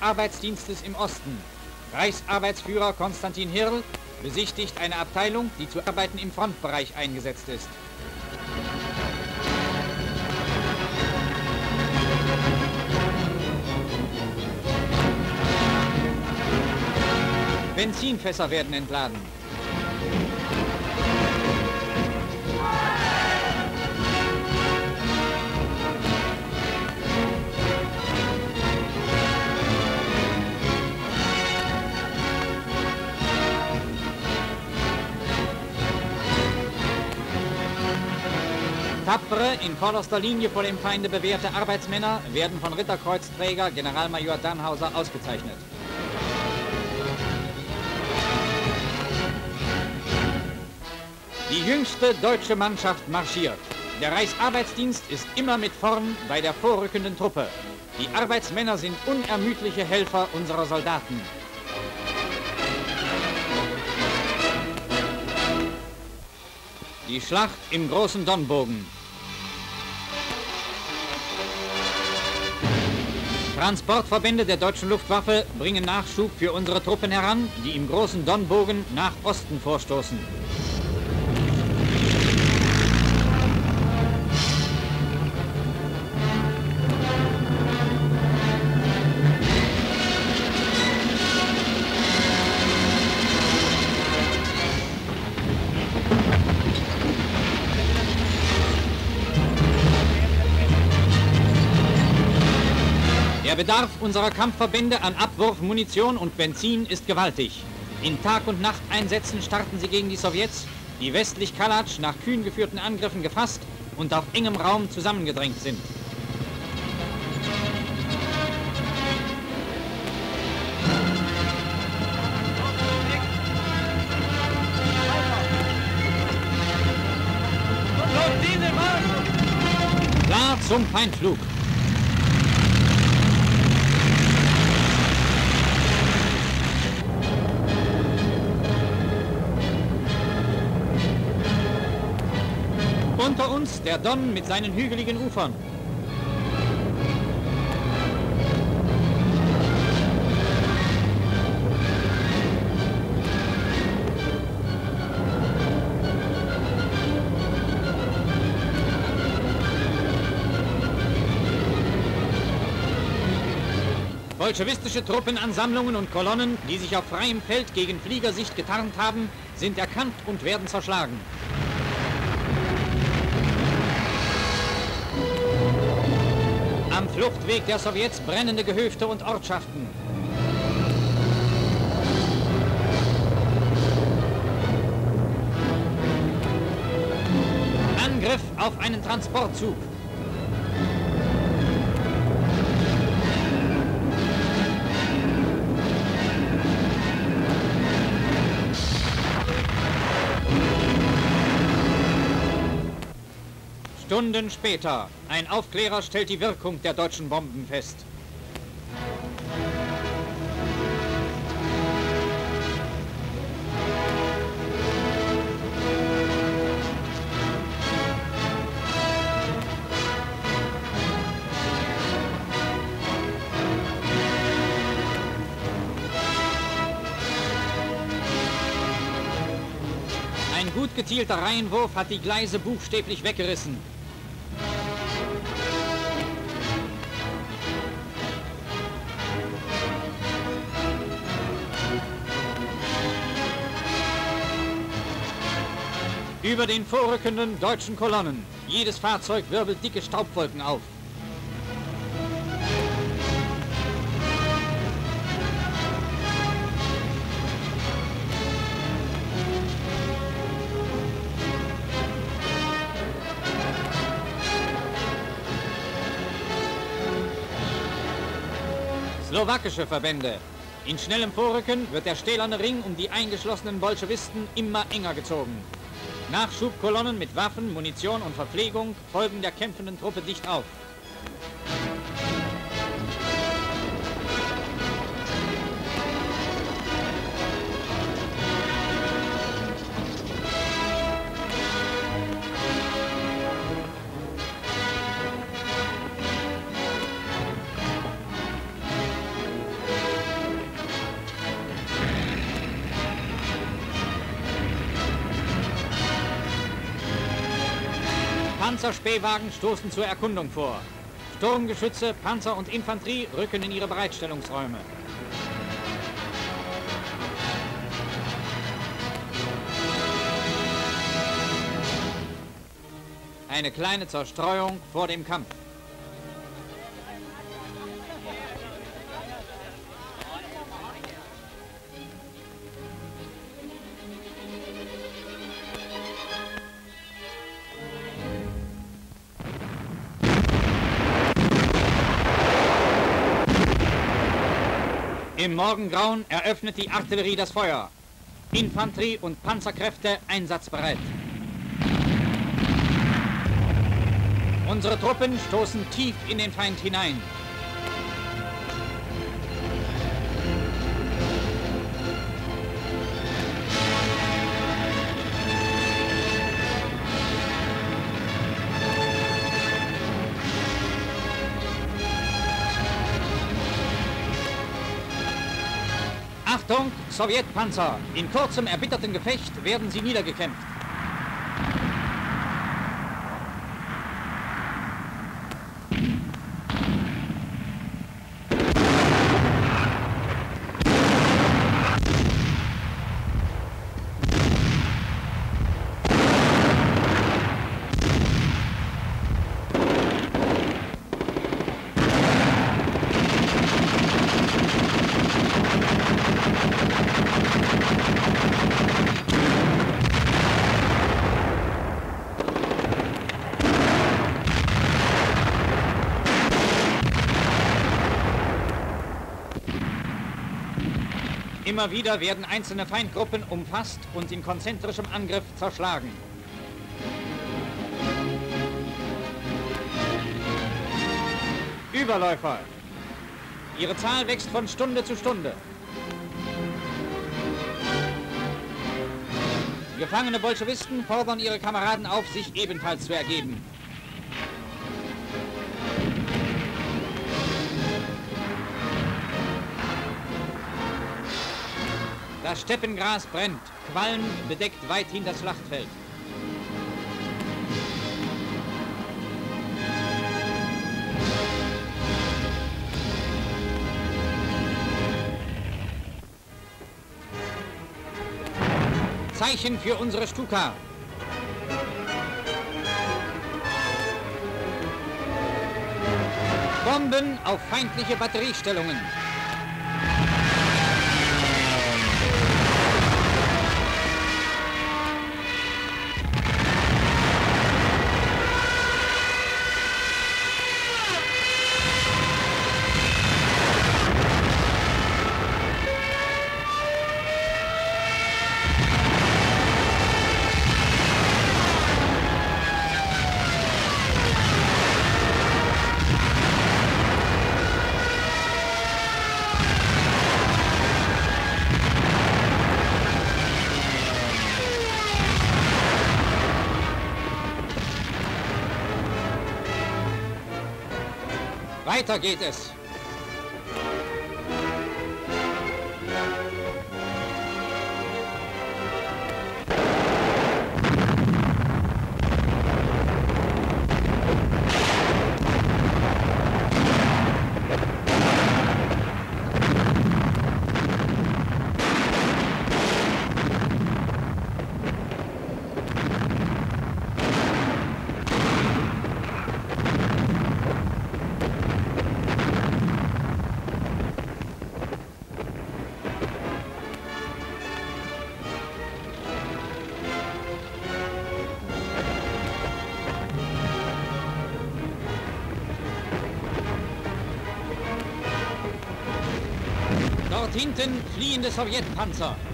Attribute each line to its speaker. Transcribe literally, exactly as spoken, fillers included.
Speaker 1: Reichsarbeitsdienstes im Osten. Reichsarbeitsführer Constantine Hill besichtigt eine Abteilung, die zu Arbeiten im Frontbereich eingesetzt ist. Benzinfässer werden entladen. Tapfere, in vorderster Linie vor dem Feinde bewährte Arbeitsmänner werden von Ritterkreuzträger Generalmajor Danhauser ausgezeichnet. Die jüngste deutsche Mannschaft marschiert. Der Reichsarbeitsdienst ist immer mit vorn bei der vorrückenden Truppe. Die Arbeitsmänner sind unermüdliche Helfer unserer Soldaten. Die Schlacht im großen Donnbogen. Transportverbände der deutschen Luftwaffe bringen Nachschub für unsere Truppen heran, die im großen Donnbogen nach Osten vorstoßen. Der Bedarf unserer Kampfverbände an Abwurf, Munition und Benzin ist gewaltig. In Tag- und Nachteinsätzen starten sie gegen die Sowjets, die westlich Kalachn nach kühn geführten Angriffen gefasst und auf engem Raum zusammengedrängt sind. Klar zum Feindflug. Unter uns der Don mit seinen hügeligen Ufern. Bolschewistische Truppenansammlungen und Kolonnen, die sich auf freiem Feld gegen Fliegersicht getarnt haben, sind erkannt und werden zerschlagen. Am Fluchtweg der Sowjets brennende Gehöfte und Ortschaften. Angriff auf einen Transportzug. Stunden später. Ein Aufklärer stellt die Wirkung der deutschen Bomben fest. Ein gut gezielter Reihenwurf hat die Gleise buchstäblich weggerissen. Über den vorrückenden deutschen Kolonnen. Jedes Fahrzeug wirbelt dicke Staubwolken auf. Slowakische Verbände. In schnellem Vorrücken wird der stählerne Ring um die eingeschlossenen Bolschewisten immer enger gezogen. Nachschubkolonnen mit Waffen, Munition und Verpflegung folgen der kämpfenden Truppe dicht auf. Panzerspähwagen stoßen zur Erkundung vor. Sturmgeschütze, Panzer und Infanterie rücken in ihre Bereitstellungsräume. Eine kleine Zerstreuung vor dem Kampf. Im Morgengrauen eröffnet die Artillerie das Feuer. Infanterie und Panzerkräfte einsatzbereit. Unsere Truppen stoßen tief in den Feind hinein. Achtung, Sowjetpanzer! In kurzem erbitterten Gefecht werden sie niedergekämpft. Immer wieder werden einzelne Feindgruppen umfasst und in konzentrischem Angriff zerschlagen. Überläufer. Ihre Zahl wächst von Stunde zu Stunde. Gefangene Bolschewisten fordern ihre Kameraden auf, sich ebenfalls zu ergeben. Das Steppengras brennt, Qualm bedeckt weithin das Schlachtfeld. Zeichen für unsere Stuka. Bomben auf feindliche Batteriestellungen. Weiter geht es. Dort hinten fliehende Sowjetpanzer.